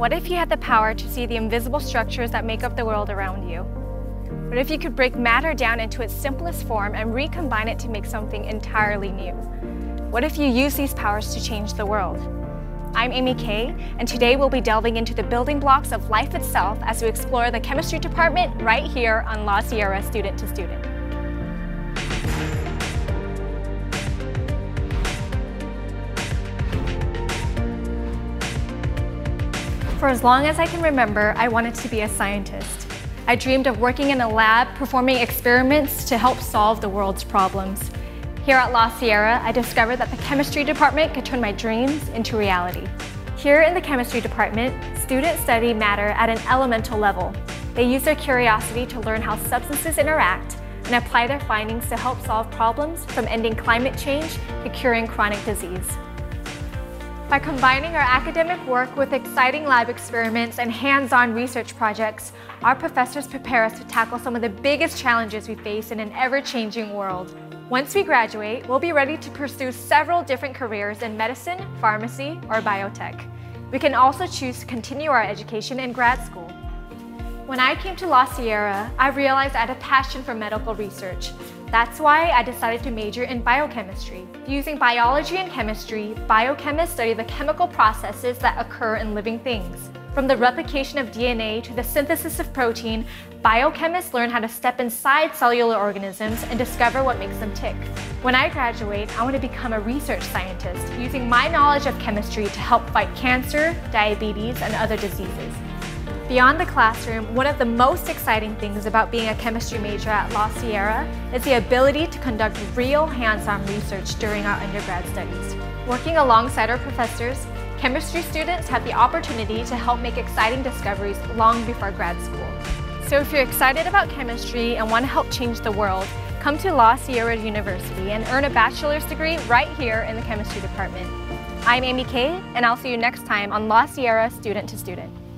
What if you had the power to see the invisible structures that make up the world around you? What if you could break matter down into its simplest form and recombine it to make something entirely new? What if you use these powers to change the world? I'm Amy Kay, and today we'll be delving into the building blocks of life itself as we explore the chemistry department right here on La Sierra Student to Student. For as long as I can remember, I wanted to be a scientist. I dreamed of working in a lab, performing experiments to help solve the world's problems. Here at La Sierra, I discovered that the chemistry department could turn my dreams into reality. Here in the chemistry department, students study matter at an elemental level. They use their curiosity to learn how substances interact and apply their findings to help solve problems from ending climate change to curing chronic disease. By combining our academic work with exciting lab experiments and hands-on research projects, our professors prepare us to tackle some of the biggest challenges we face in an ever-changing world. Once we graduate, we'll be ready to pursue several different careers in medicine, pharmacy, or biotech. We can also choose to continue our education in grad school. When I came to La Sierra, I realized I had a passion for medical research. That's why I decided to major in biochemistry. Using biology and chemistry, biochemists study the chemical processes that occur in living things. From the replication of DNA to the synthesis of protein, biochemists learn how to step inside cellular organisms and discover what makes them tick. When I graduate, I want to become a research scientist, using my knowledge of chemistry to help fight cancer, diabetes, and other diseases. Beyond the classroom, one of the most exciting things about being a chemistry major at La Sierra is the ability to conduct real hands-on research during our undergrad studies. Working alongside our professors, chemistry students have the opportunity to help make exciting discoveries long before grad school. So if you're excited about chemistry and want to help change the world, come to La Sierra University and earn a bachelor's degree right here in the chemistry department. I'm Amy Kay, and I'll see you next time on La Sierra Student to Student.